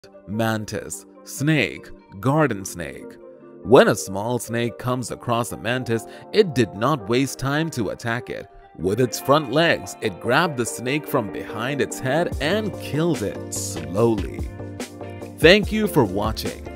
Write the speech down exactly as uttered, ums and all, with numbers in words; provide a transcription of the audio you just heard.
Mantis, snake, garden snake. When a small snake comes across a mantis, it did not waste time to attack it. With its front legs, it grabbed the snake from behind its head and killed it slowly. Thank you for watching.